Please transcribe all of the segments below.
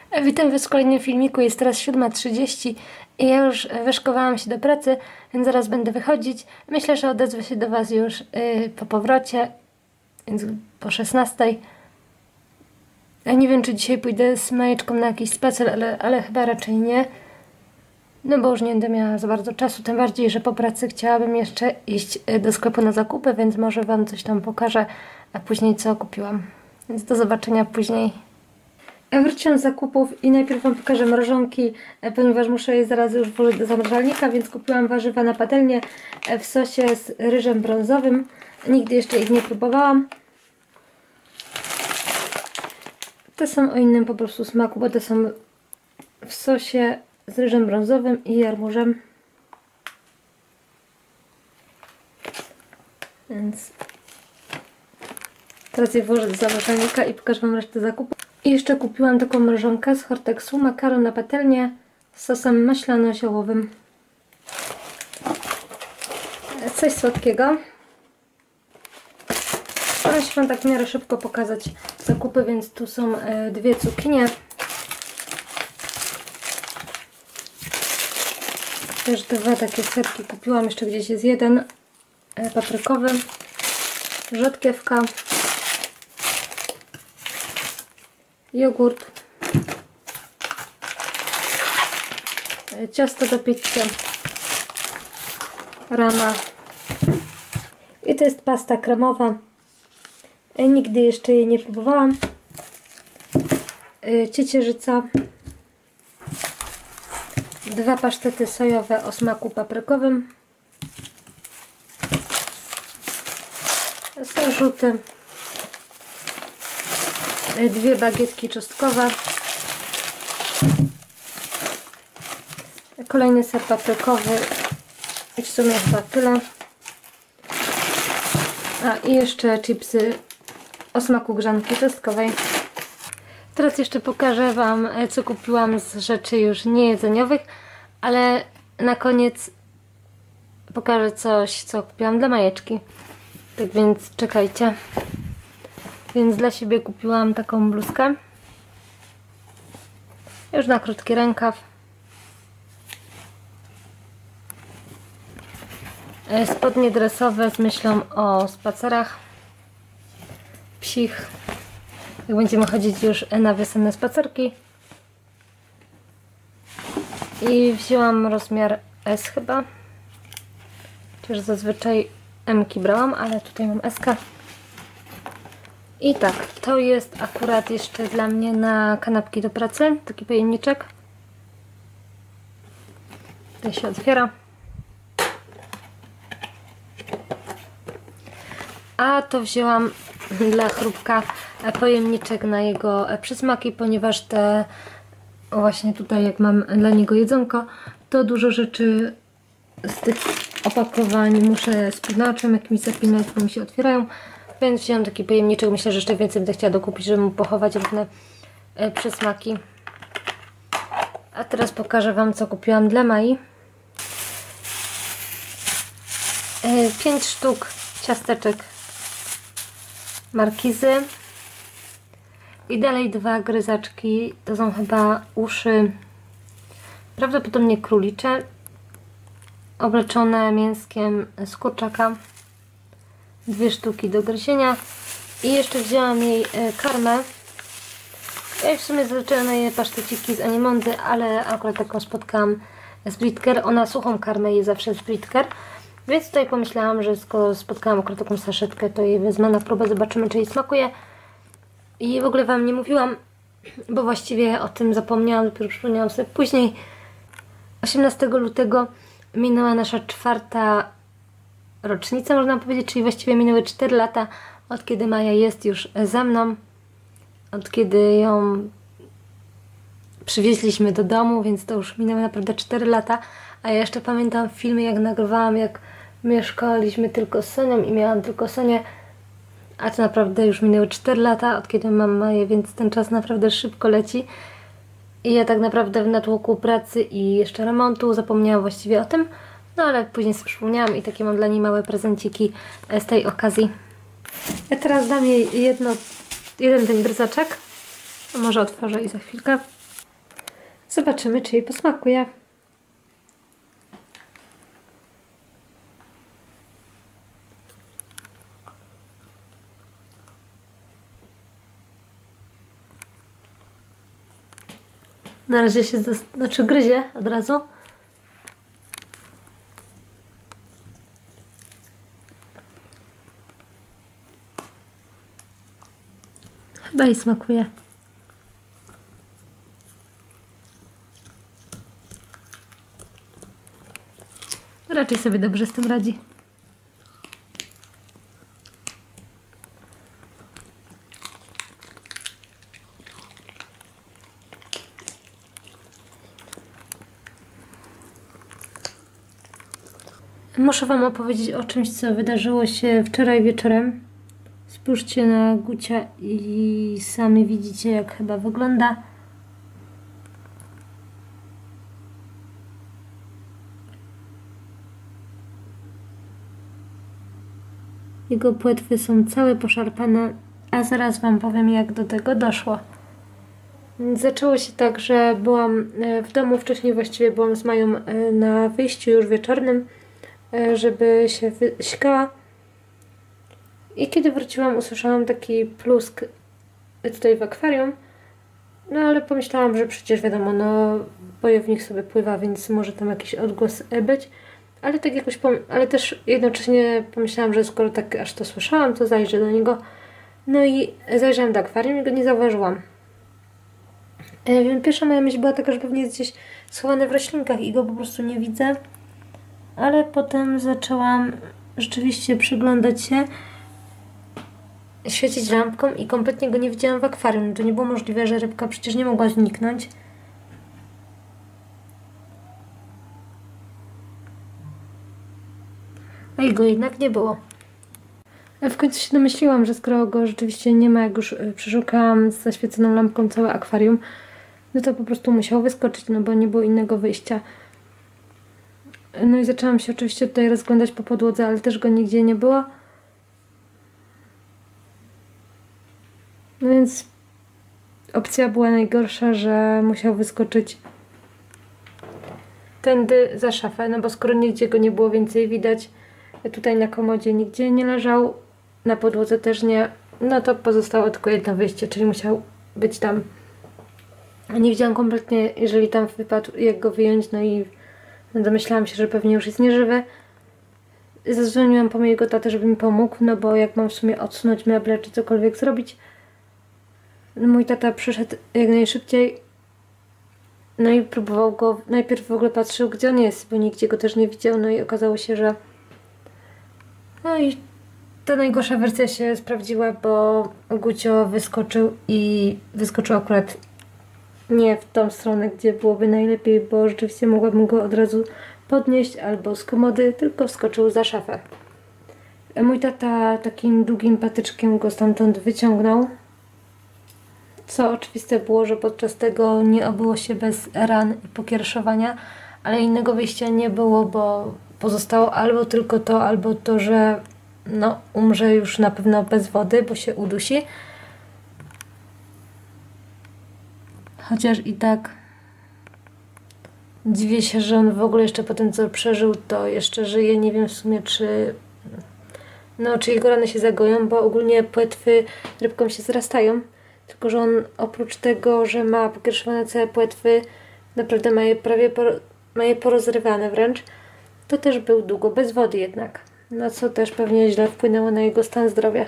Witam Was w kolejnym filmiku. Jest teraz 7:30 i ja już wyszkowałam się do pracy, więc zaraz będę wychodzić. Myślę, że odezwę się do Was już po powrocie, więc po 16:00. Ja nie wiem, czy dzisiaj pójdę z Majeczką na jakiś spacer, ale chyba raczej nie. No bo już nie będę miała za bardzo czasu, tym bardziej, że po pracy chciałabym jeszcze iść do sklepu na zakupy, więc może Wam coś tam pokażę, a później co kupiłam. Więc do zobaczenia później. Wróciłam z zakupów i najpierw Wam pokażę mrożonki, ponieważ muszę je zaraz już włożyć do zamrażalnika, więc kupiłam warzywa na patelnię w sosie z ryżem brązowym. Nigdy jeszcze ich nie próbowałam. Te są o innym po prostu smaku, bo te są w sosie z ryżem brązowym i jarmużem. Więc teraz je włożę do zamrażalnika i pokażę Wam resztę zakupów. I jeszcze kupiłam taką mrożonkę z Hortexu, makaron na patelnię z sosem maślano-ziołowym. Coś słodkiego. Staram się Wam tak w miarę szybko pokazać zakupy, więc tu są dwie cukinie. Też dwa takie serki kupiłam, jeszcze gdzieś jest jeden paprykowy, rzodkiewka, jogurt, ciasto do pizzy, rama i to jest pasta kremowa. Nigdy jeszcze jej nie próbowałam. Ciecierzyca, dwa pasztety sojowe o smaku paprykowym, są rzuty, dwie bagietki czosnkowe, kolejny ser paprykowy i w sumie chyba tyle. A i jeszcze chipsy o smaku grzanki czosnkowej. Teraz jeszcze pokażę Wam, co kupiłam z rzeczy już niejedzeniowych, ale na koniec pokażę coś, co kupiłam dla Majeczki. Tak więc czekajcie. Więc dla siebie kupiłam taką bluzkę. Już na krótki rękaw. Spodnie dresowe z myślą o spacerach psich. Jak będziemy chodzić już na wiosenne spacerki. I wzięłam rozmiar S chyba. Chociaż zazwyczaj M-ki brałam, ale tutaj mam S-kę. I tak, to jest akurat jeszcze dla mnie na kanapki do pracy. Taki pojemniczek. Tutaj się otwiera. A to wzięłam dla chrupka pojemniczek na jego przysmaki, ponieważ te właśnie tutaj, jak mam dla niego jedzonko, to dużo rzeczy z tych opakowań muszę spinaczem jakimś zapinać, bo mi się otwierają. Więc wziąłem taki pojemniczek. Myślę, że jeszcze więcej będę chciała dokupić, żeby mu pochować różne przysmaki. A teraz pokażę Wam, co kupiłam dla Mai. 5 sztuk ciasteczek Markizy. I dalej dwa gryzaczki. To są chyba uszy, prawdopodobnie królicze, obleczone mięskiem z kurczaka. 2 sztuki do gryzienia. I jeszcze wzięłam jej karmę. Ja w sumie zazwyczaj ona je paszteciki z Animondy, ale akurat taką spotkałam z Britker. Ona suchą karmę je zawsze z Britker. Więc tutaj pomyślałam, że skoro spotkałam akurat taką saszetkę, to jej wezmę na próbę, zobaczymy, czy jej smakuje. I w ogóle Wam nie mówiłam, bo właściwie o tym zapomniałam, dopiero przypomniałam sobie później. 18 lutego minęła nasza 4. rocznica, można powiedzieć, czyli właściwie minęły 4 lata, od kiedy Maja jest już ze mną, od kiedy ją przywieźliśmy do domu, więc to już minęły naprawdę 4 lata, a ja jeszcze pamiętam filmy, jak nagrywałam, jak mieszkaliśmy tylko z Sonią i miałam tylko Sonię, a to naprawdę już minęły 4 lata, od kiedy mam Maję, więc ten czas naprawdę szybko leci. I ja tak naprawdę w natłoku pracy i jeszcze remontu zapomniałam właściwie o tym, no ale później sobie przypomniałam i takie mam dla niej małe prezenciki z tej okazji. Ja teraz dam jej jeden ten gryzaczek. Może otworzę i za chwilkę. Zobaczymy, czy jej posmakuje. Na razie się gryzie od razu. Chyba jej smakuje. Raczej sobie dobrze z tym radzi. Muszę Wam opowiedzieć o czymś, co wydarzyło się wczoraj wieczorem. Spójrzcie na Gucia i sami widzicie, jak chyba wygląda. Jego płetwy są całe poszarpane, a zaraz Wam powiem, jak do tego doszło. Zaczęło się tak, że byłam w domu, wcześniej właściwie byłam z Mają na wyjściu już wieczornym, żeby się wysikała. I kiedy wróciłam, usłyszałam taki plusk tutaj w akwarium. No ale pomyślałam, że przecież wiadomo, no bojownik sobie pływa, więc może tam jakiś odgłos być. Ale tak jakoś, ale też jednocześnie pomyślałam, że skoro tak aż to słyszałam, to zajrzę do niego. No i zajrzałam do akwarium i go nie zauważyłam. Pierwsza moja myśl była taka, że pewnie jest gdzieś schowany w roślinkach i go po prostu nie widzę. Ale potem zaczęłam rzeczywiście przyglądać się, świecić lampką i kompletnie go nie widziałam w akwarium. To nie było możliwe, że rybka przecież nie mogła zniknąć. A jego jednak nie było. W końcu się domyśliłam, że skoro go rzeczywiście nie ma, jak już przeszukałam z zaświeconą lampką całe akwarium, no to po prostu musiał wyskoczyć, no bo nie było innego wyjścia. No i zaczęłam się oczywiście tutaj rozglądać po podłodze, ale też go nigdzie nie było. No więc opcja była najgorsza, że musiał wyskoczyć tędy za szafę, no bo skoro nigdzie go nie było więcej widać, tutaj na komodzie nigdzie nie leżał, na podłodze też nie, no to pozostało tylko jedno wyjście, czyli musiał być tam. Nie widziałam kompletnie, jeżeli tam wypadł, jak go wyjąć, no i domyślałam się, że pewnie już jest nieżywy. Zadzwoniłam po mojego tatę, żeby mi pomógł, no bo jak mam w sumie odsunąć meble czy cokolwiek zrobić. No mój tata przyszedł jak najszybciej, no i próbował go, najpierw w ogóle patrzył, gdzie on jest, bo nigdzie go też nie widział, no i okazało się, że no i ta najgorsza wersja się sprawdziła, bo Gucio wyskoczył akurat nie w tą stronę, gdzie byłoby najlepiej, bo rzeczywiście mogłabym go od razu podnieść albo z komody, tylko wskoczył za szafę. Mój tata takim długim patyczkiem go stamtąd wyciągnął, co oczywiste było, że podczas tego nie obyło się bez ran i pokiereszowania, ale innego wyjścia nie było, bo pozostało albo to, że no, umrze już na pewno bez wody, bo się udusi. Chociaż i tak dziwię się, że on w ogóle jeszcze po tym, co przeżył, to jeszcze żyje. Nie wiem w sumie, czy jego rany się zagoją, bo ogólnie płetwy rybkom się zrastają. Tylko że on oprócz tego, że ma pokiereszowane całe płetwy, naprawdę ma je porozrywane wręcz, to też był długo bez wody jednak. No co też pewnie źle wpłynęło na jego stan zdrowia.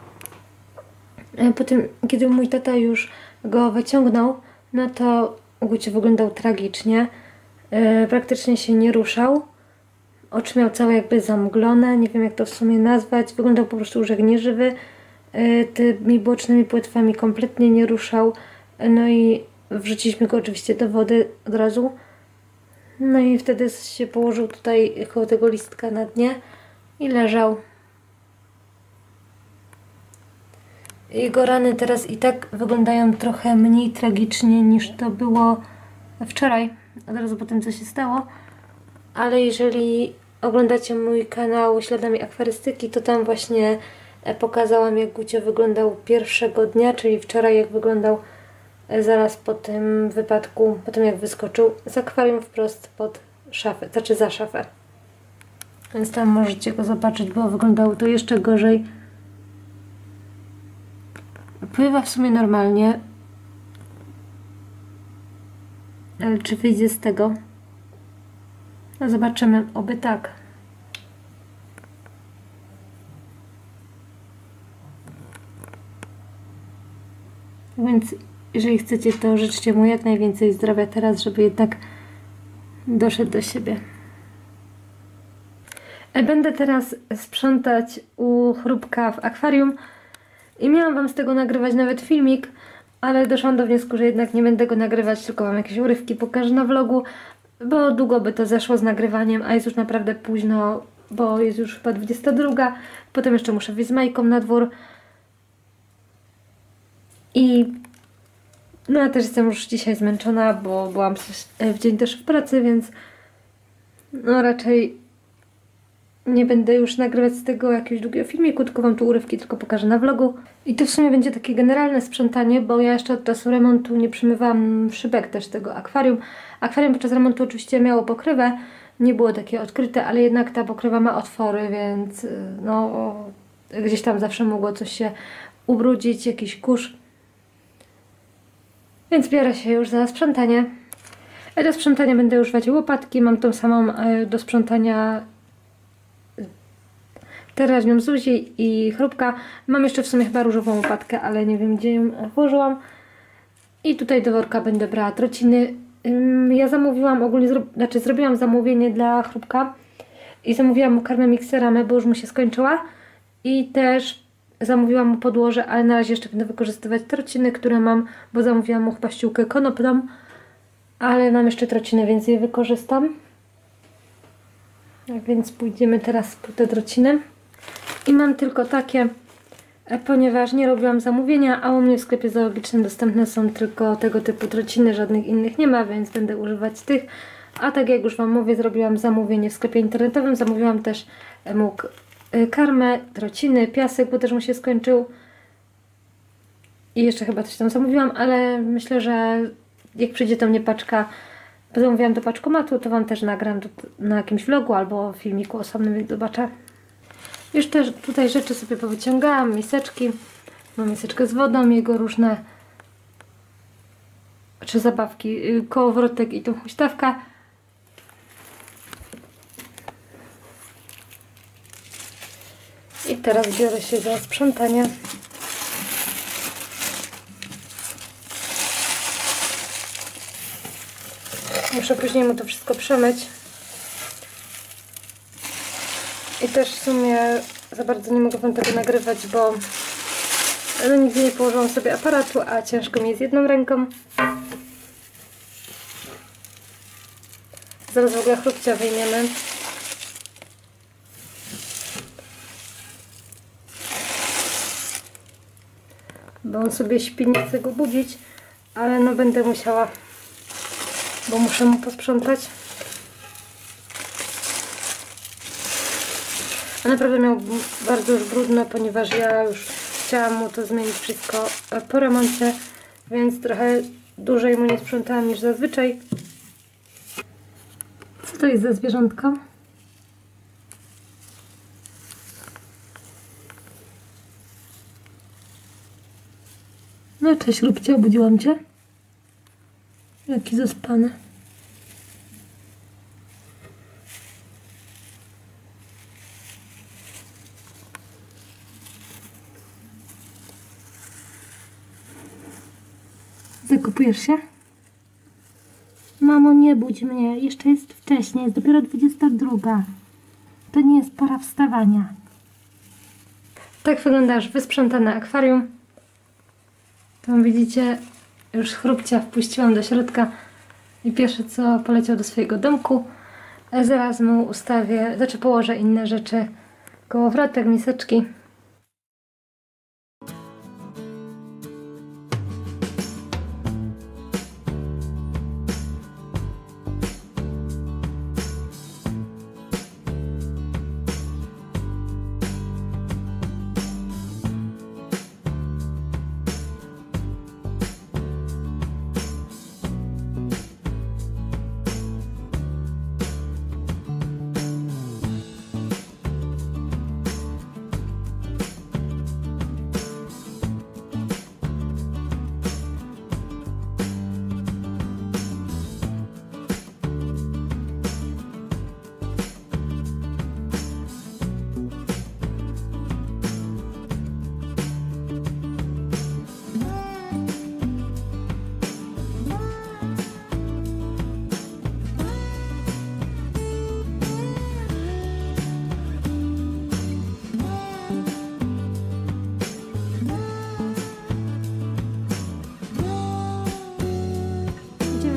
Potem, kiedy mój tata już go wyciągnął, no to Gucio wyglądał tragicznie. Praktycznie się nie ruszał. Oczy miał całe jakby zamglone, nie wiem jak to w sumie nazwać. Wyglądał po prostu już jak nieżywy. Tymi bocznymi płetwami kompletnie nie ruszał. No i wrzuciliśmy go oczywiście do wody od razu. No i wtedy się położył tutaj koło tego listka na dnie i leżał. Jego rany teraz i tak wyglądają trochę mniej tragicznie niż to było wczoraj, od razu po tym, co się stało. Ale jeżeli oglądacie mój kanał Śladami Akwarystyki, to tam właśnie pokazałam, jak Gucio wyglądał pierwszego dnia, czyli wczoraj, jak wyglądał zaraz po tym wypadku, po tym jak wyskoczył z akwarium wprost pod szafę, znaczy za szafę. Więc tam możecie go zobaczyć, bo wyglądało to jeszcze gorzej. Pływa w sumie normalnie. Ale czy wyjdzie z tego? No zobaczymy, oby tak. Więc jeżeli chcecie, to życzcie mu jak najwięcej zdrowia teraz, żeby jednak doszedł do siebie. Będę teraz sprzątać u Chrupka w akwarium i miałam Wam z tego nagrywać nawet filmik, ale doszłam do wniosku, że jednak nie będę go nagrywać, tylko Wam jakieś urywki pokażę na vlogu, bo długo by to zeszło z nagrywaniem, a jest już naprawdę późno, bo jest już chyba 22, potem jeszcze muszę wyjść z Majką na dwór i no ja też jestem już dzisiaj zmęczona, bo byłam w dzień też w pracy, więc no raczej nie będę już nagrywać z tego jakiegoś długiego filmiku, tylko Wam tu urywki tylko pokażę na vlogu. I to w sumie będzie takie generalne sprzątanie, bo ja jeszcze od czasu remontu nie przymywałam szybek też tego akwarium. Akwarium podczas remontu oczywiście miało pokrywę, nie było takie odkryte, ale jednak ta pokrywa ma otwory, więc no gdzieś tam zawsze mogło coś się ubrudzić, jakiś kurz. Więc biorę się już za sprzątanie. Do sprzątania będę używać łopatki, mam tą samą do sprzątania teraźnią Zuzi i Chrupka. Mam jeszcze w sumie chyba różową łopatkę, ale nie wiem gdzie ją włożyłam. I tutaj do worka będę brała trociny. Ja zamówiłam ogólnie, zrobiłam zamówienie dla Chrupka i zamówiłam mu karmę mikseramy, bo już mu się skończyła. I też zamówiłam mu podłoże, ale na razie jeszcze będę wykorzystywać trociny, które mam, bo zamówiłam mu chyba ściółkę konopną. Ale mam jeszcze trociny, więc je wykorzystam. Więc pójdziemy teraz po te trociny. I mam tylko takie, ponieważ nie robiłam zamówienia, a u mnie w sklepie zoologicznym dostępne są tylko tego typu trociny, żadnych innych nie ma, więc będę używać tych. A tak jak już Wam mówię, zrobiłam zamówienie w sklepie internetowym, zamówiłam też mu karmę, trociny, piasek, bo też mu się skończył. I jeszcze chyba coś tam zamówiłam, ale myślę, że jak przyjdzie do mnie paczka, bo zamówiłam do paczkomatu, to Wam też nagram na jakimś vlogu albo filmiku osobnym, więc zobaczę. Już też tutaj rzeczy sobie powyciągałam, miseczki. Mam miseczkę z wodą, jego różne czy zabawki, kołowrotek i tą huśtawkę. I teraz biorę się za sprzątanie. Muszę później mu to wszystko przemyć. I też w sumie za bardzo nie mogę Wam tego nagrywać, bo no, nigdy nie położyłam sobie aparatu, a ciężko mi jest jedną ręką. Zaraz w ogóle Chrupcia wyjmiemy. Bo on sobie śpi, nie chcę go budzić, ale no będę musiała, bo muszę mu posprzątać. A naprawdę miał bardzo już brudno, ponieważ ja już chciałam mu to zmienić wszystko po remoncie, więc trochę dłużej mu nie sprzątałam niż zazwyczaj. Co to jest za zwierzątko? No cześć Chrupcie, obudziłam Cię. Jaki zaspany. Zakupujesz się? Mamo, nie budź mnie. Jeszcze jest wcześnie. Jest dopiero 22. To nie jest pora wstawania. Tak wygląda już wysprzątane akwarium. Tam widzicie, już Chrupcia wpuściłam do środka i pierwsze co poleciał do swojego domku. Zaraz mu ustawię, znaczy położę inne rzeczy. Kołowrotek, miseczki.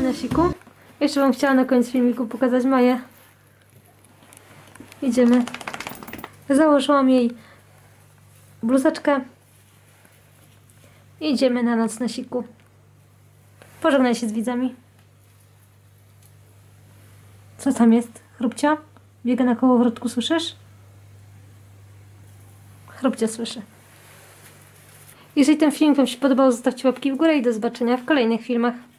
na siku. Jeszcze wam chciała na koniec filmiku pokazać Maję. Idziemy. Założyłam jej bluzeczkę. Idziemy na noc na siku. Pożegnaj się z widzami. Co tam jest? Chrupcia? Biega na kołowrotku, słyszysz? Chrupcia słyszę. Jeżeli ten film wam się podobał, zostawcie łapki w górę i do zobaczenia w kolejnych filmach.